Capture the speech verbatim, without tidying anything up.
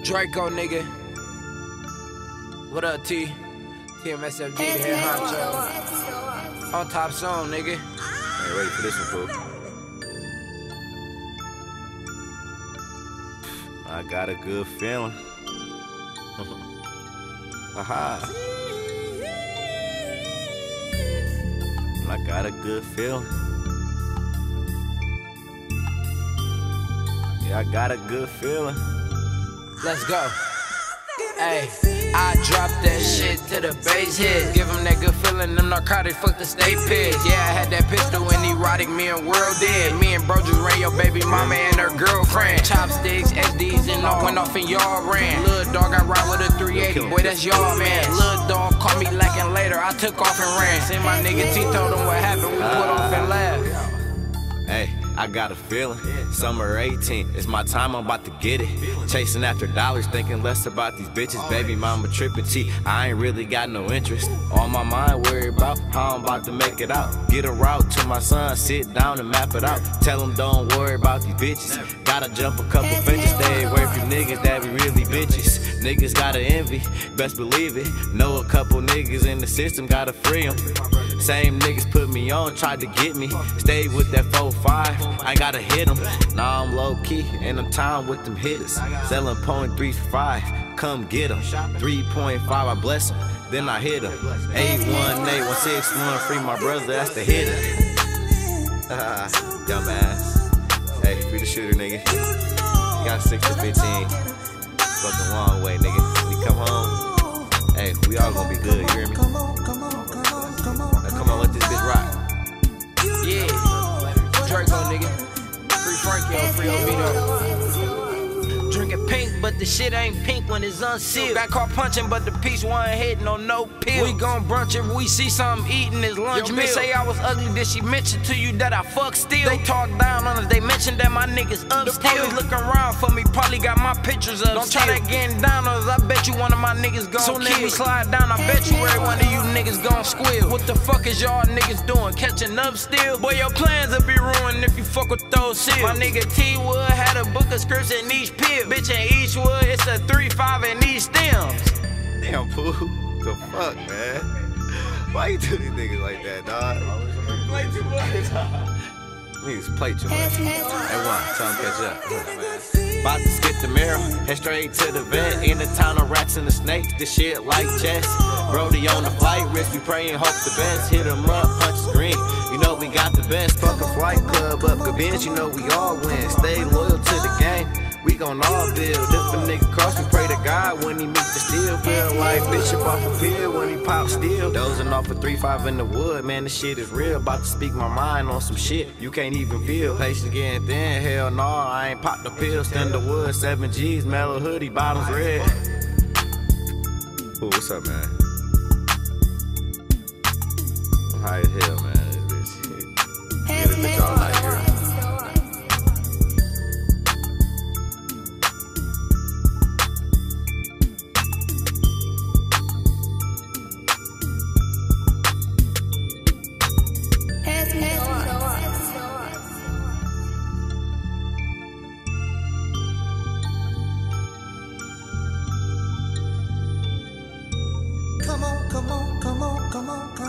Draco, nigga. What up, T? T M S F G, the head honcho. On top song, nigga. I ain't ready for this one, fool. I got a good feeling. Aha. I got a good feeling. Yeah, I got a good feeling. Let's go. Hey, I drop that shit to the base hit. Give them that good feeling, them narcotics, fuck the state pigs. Yeah, I had that pistol and erotic, me and world did. Me and bro just ran your baby mama and her girlfriend. Chopsticks, S Ds and all went off and y'all ran. Little dog, I ride with a three eighty, boy, that's y'all man. Little dog caught me lacking later, I took off and ran. See my nigga T told him what happened, we put off and laughed. Hey, I got a feeling, summer eighteen, it's my time, I'm about to get it. Chasing after dollars, thinking less about these bitches. Baby mama tripping T, I ain't really got no interest. All my mind worried about how I'm about to make it out. Get a route to my son, sit down and map it out. Tell him don't worry about these bitches. Gotta jump a couple fences, stay away from niggas that be really bitches. Niggas gotta envy, best believe it. Know a couple niggas in the system, gotta free them. Same niggas put me on, tried to get me. Stayed with that four five, I ain't gotta hit them. Now I'm low key, and I'm time with them hitters. Selling point three five, come get them. three point five, I bless them, then I hit them. eight one eight one six one, free my brother, that's the hitter. Dumbass. Hey, free the shooter, nigga. You got six to fifteen. Fucking long way, nigga. When you come home, hey, we all gonna be good, you hear me? Now come on, let this bitch rock. Yeah, Draco, nigga. Free Frankie on free Oviedo. Drinking pink, but the shit ain't pink when it's unsealed. Got caught punching, but the piece wasn't hitting on no pill. We gon' brunch if we see something eating his lunch meal. Say I was ugly, did she mention to you that I fuck still? They talk down on us, they mentioned that my niggas up still. Looking around for me, probably got my pictures up. Don't try that getting down on us, I bet you one of my niggas gon' kill. Soon as we slide down, I bet you every one of you niggas gon' squeal. What the fuck is y'all niggas doing, catching up still? Boy, your plans will be ruined if you fuck with those seals. My nigga T-Wood had a book of scripts in each pill. Bitch, in each wood, it's a three five in each stems. Damn, fool. The fuck, man? Why you do these niggas like that, dog? Play too much. Niggas play too much. Hey, one, tell them catch up. About to skip the mirror, head straight to the vet. In the town of rats and the snakes, this shit like chess. Brody on the flight, risk we pray and hope the best. Hit him up, punch screen. You know we got the best. Fuck a flight club up, convince you know we all win. Stay loyal to the game. We gon' all build. If a nigga cross, we pray to God when he meet the steel. Feel like Bishop off a pill when he pop steel. Dozing off a three five in the wood, man, this shit is real. About to speak my mind on some shit you can't even feel. Patience getting thin, hell no, I ain't popped the pill. Stand the wood, seven G's, mellow hoodie, bottoms red. Ooh, what's up, man? I'm high as hell, man. This bitch, get this bitch all night here. Come on, come on, come on, come on, come on.